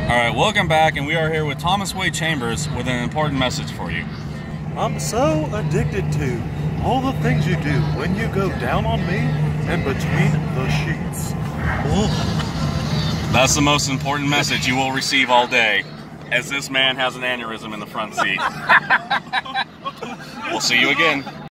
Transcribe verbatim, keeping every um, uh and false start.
Alright, welcome back, and we are here with Thomas Wade Chambers with an important message for you. I'm so addicted to all the things you do when you go down on me and between the sheets. Ugh. That's the most important message you will receive all day, as this man has an aneurysm in the front seat. We'll see you again.